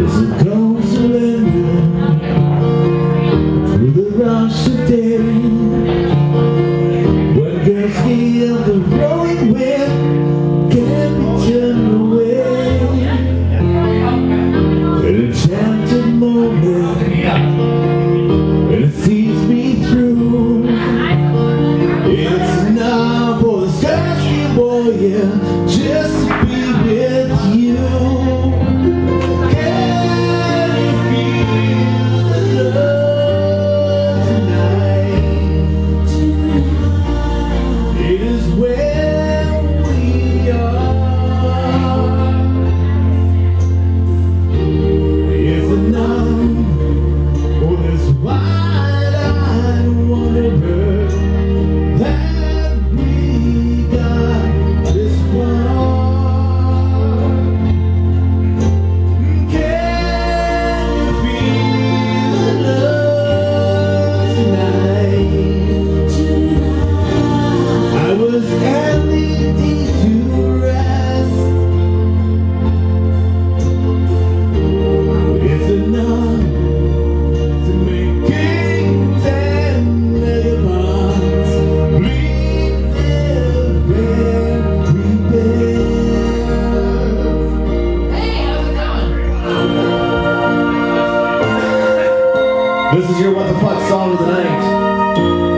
There's a cold surrender through the rush of day, when girls feel the rolling wind can't be turned away. An enchanted moment, and it sees me through. It's enough for the thirsty boy, yeah, just to be with you. This is your What the Fuck song of the night.